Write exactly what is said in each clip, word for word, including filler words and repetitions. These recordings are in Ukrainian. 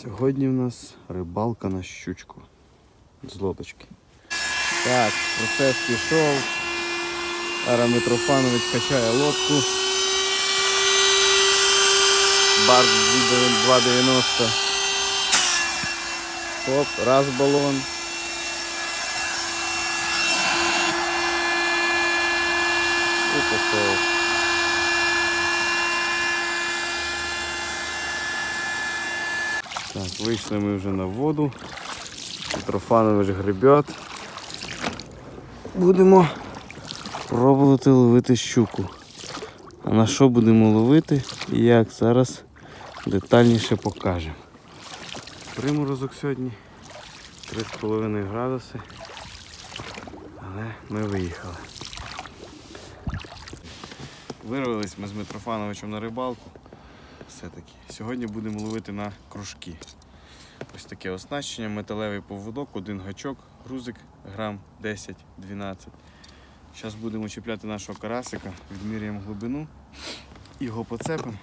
Сьогодні у нас рибалка на щучку з лодочки. Так, процес пішов. Ара Митрофанович качає лодку. Барк два дев'яносто. Хоп, раз балон. І пішов. Так, вийшли ми вже на воду. Митрофанович гребет. Будемо пробувати ловити щуку. А на що будемо ловити і як, зараз детальніше покажемо. Приморозок сьогодні три з половиною градуси, але ми виїхали. Вирвались ми з Митрофановичем на рибалку. Все-таки. Сьогодні будемо ловити на кружки. Ось таке оснащення, металевий поводок, один гачок, грузик грам десять-дванадцять. Зараз будемо чіпляти нашого карасика, відміряємо глибину, його поцепимо.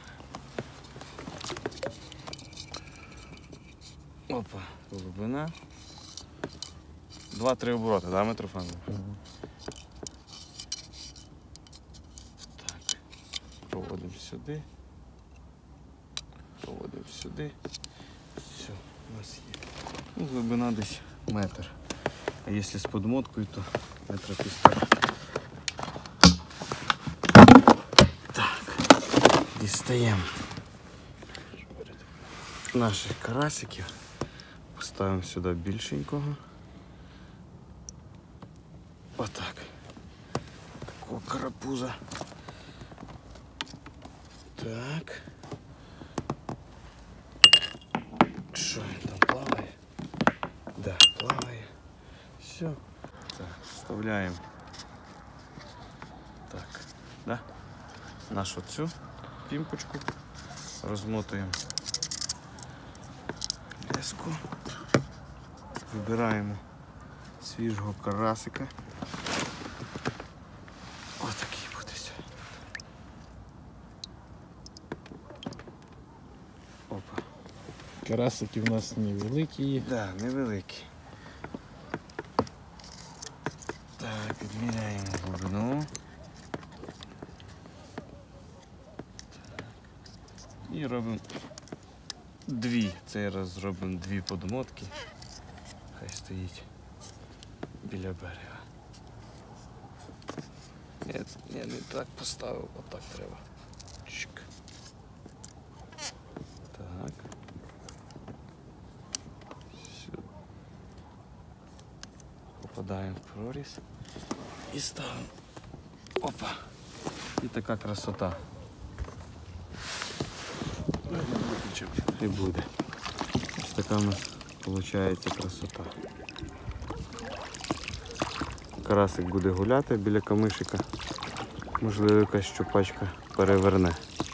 Опа, глибина. Два-три обороти, да, Митрофанович? Так, проводимо сюди. Проводимо сюди. Все, у нас є. Ну, глибина десь метр. А якщо з подмоткою, то метра півтора. Так, дістаємо наших карасиків. Поставимо сюди більшенького. Отак. Такого карапуза. Так. Що він там плаває? Да, плаває. Все. Так, вставляємо. Так, да? Нашу цю пімпочку розмотуємо леску. Вибираємо свіжого карасика. Отакий буде все. Опа. Карасики у нас невеликі. Так, да, невеликі. Так, відміряємо глибину. І робимо дві. Цей раз зробимо дві подмотки. Хай стоїть біля берега. Ні, ні, не так поставив, отак треба. Чик. Так. Сюди. Попадаємо в проріз і ставимо. Опа. І така красота. І буде. Ось така у нас виходить красота. Карасик буде гуляти біля камишика. Можливо, якась щупачка переверне.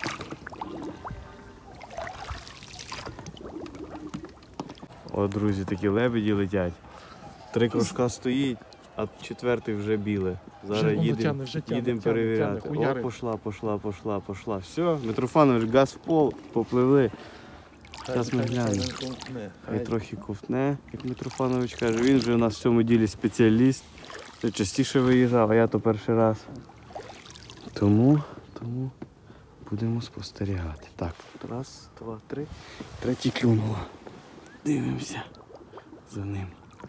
О, друзі, такі лебеді летять. Три кружка стоїть, а четвертий вже біле. Зараз їдемо їдем перевіряти. О, пошла, пошла, пошла, пошла. Все, Митрофанович, газ в пол, попливли. Зараз ми глянемо. Хай трохи ковтне, як Митрофанович каже. Він же у нас в цьому ділі спеціаліст. Це частіше виїжджав, а я то перший раз. Тому, тому будемо спостерігати. Так, раз, два, три. Третій клюнуло. Дивимося за ним.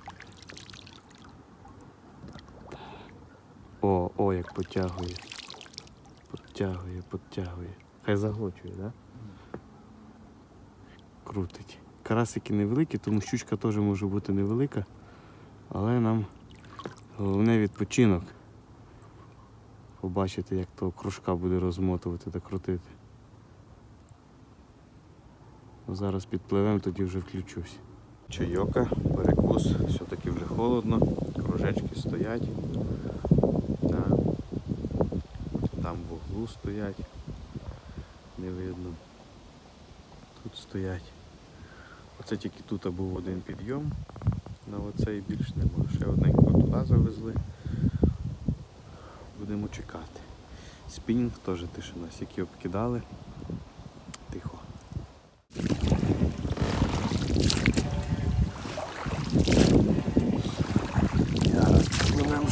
О, о, як потягує. Подтягує, подтягує. Хай заглочує, так? Да? Крутить. Карасики невеликі, тому щучка теж може бути невелика. Але нам головне відпочинок. Побачити, як того кружка буде розмотувати та крутити. Зараз підпливемо, тоді вже включусь. Чайока, перекус, все-таки вже холодно, кружечки стоять. Так. Там в углу стоять, не видно. Тут стоять. Оце тільки тут був один підйом, на оцей більш нема. Ще одненько туди завезли. Будемо чекати. Спінінг теж тишина, всякі обкидали. Тихо.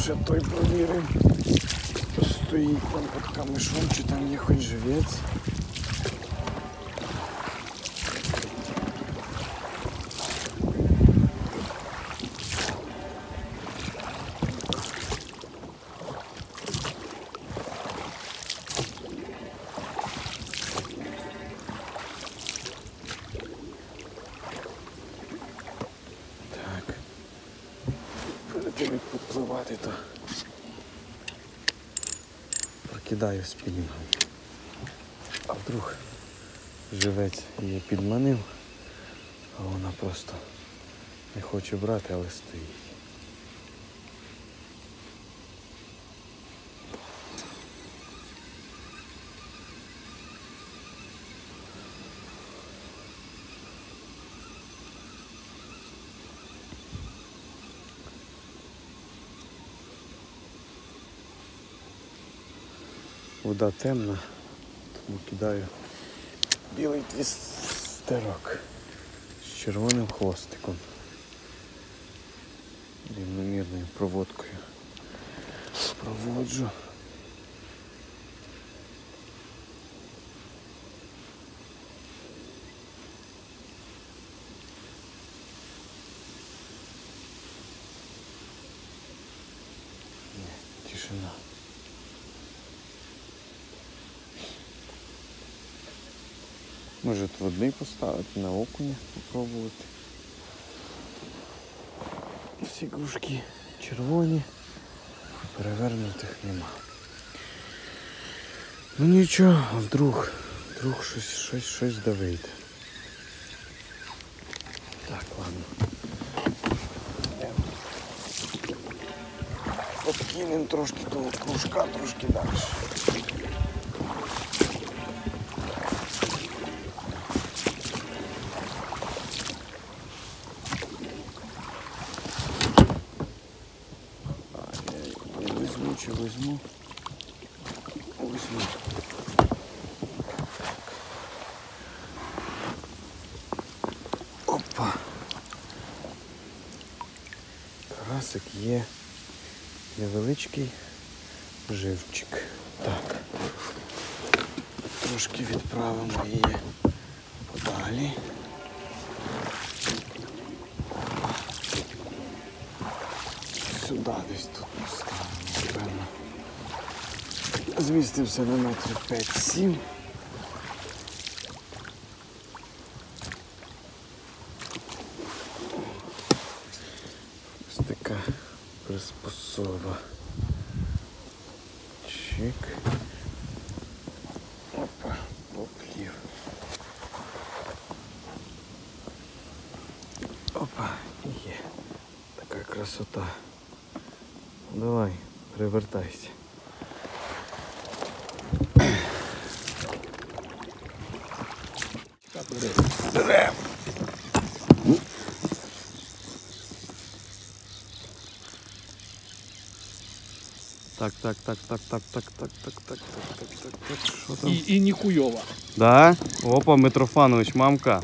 ще той провіримо. Стоїть там під камишом, чи там є хоч живець. Так. Перед тим як підпливати, то прокидаю спінінгом. А вдруг живець її підманив, а вона просто не хоче брати, але стоїть. Вода темна, тому кидаю білий твістерок з червоним хвостиком, рівномірною проводкою. Проводжу. Ні, тишина. Може води поставити, на окуня попробувати. Всі кружки червоні, перевернутих нема. Ну нічого, вдруг, вдруг щось, щось, щось да вийде. Так, ладно. Подкинемо трошки того кружка, трошки далі. Чи візьму? Візьму. Опа. Карасик є. Невеличкий живчик. Так. Трошки відправимо її подалі. Сюди десь тут поставимо. Напевно. Змістився на метрів п'ять-сім. Ось така приспособа. Чик. Опа, поплів. Опа, є. Така красота. Давай, перевертайся. Берем. Так, так, так, так, так, так, так, так, так, так, так, так, так, що там? І, і ніхуйова. Да? Опа, Митрофанович, мамка.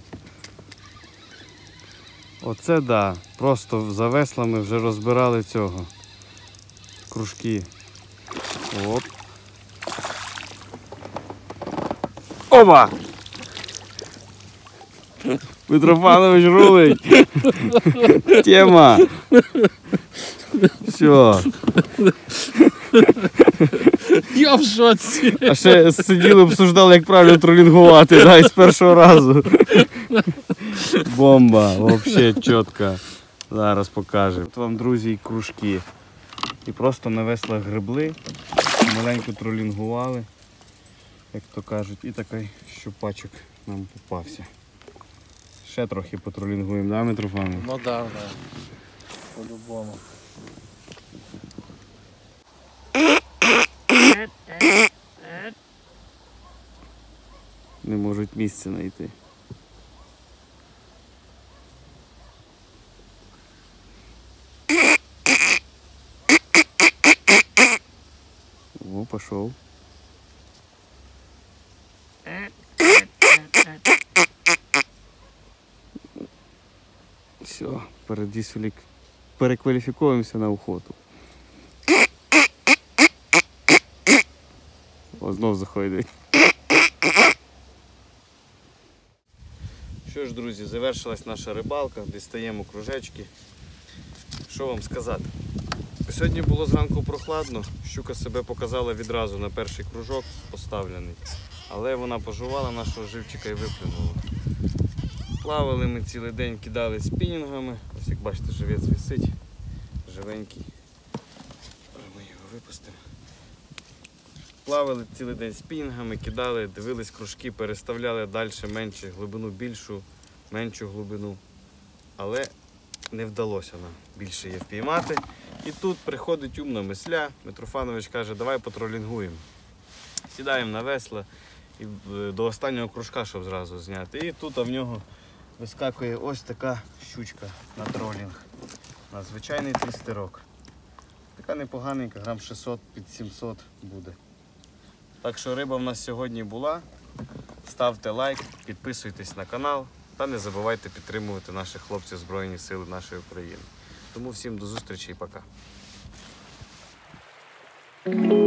Оце да. Просто за веслами вже розбирали цього. Кружки. Оп. Опа! Митрофанович рулить. Тема. Все. Я в шоці. А ще сиділи, обсуждали, як правильно тролінгувати, да, і з першого разу. Бомба, взагалі чітко. Зараз покажемо. От вам, друзі, і кружки. І просто на веслах гребли, маленько тролінгували, як то кажуть, і такий щупачок нам попався. Ще трохи потролінгуємо, да, Митрофанович? Ну да, да. По-любому. Не можуть місця знайти. О, пішов. Все, перекваліфікуємося на охоту. О, знов заходить. Що ж, друзі, завершилась наша рибалка, дістаємо кружечки. Що вам сказати? Сьогодні було зранку прохладно, щука себе показала відразу на перший кружок поставлений. Але вона пожувала нашого живчика і виплюнула. Плавали ми цілий день, кидали спінінгами. Ось як бачите, живець висить, живенький. Ми його випустимо. Плавали цілий день спінінгами, кидали, дивились кружки, переставляли далі менше, глибину більшу, меншу глибину. Але не вдалося нам більше її впіймати. І тут приходить умна мисля. Митрофанович каже, давай патролінгуємо. Сідаємо на весла і до останнього кружка, щоб зразу зняти. І тут в нього вискакує ось така щучка на тролінг. На звичайний твістерок. Така непоганенька, грам шістсот під сімсот буде. Так що риба в нас сьогодні була. Ставте лайк, підписуйтесь на канал та не забувайте підтримувати наших хлопців Збройні Сили нашої України. Тому всім до зустрічі і пока.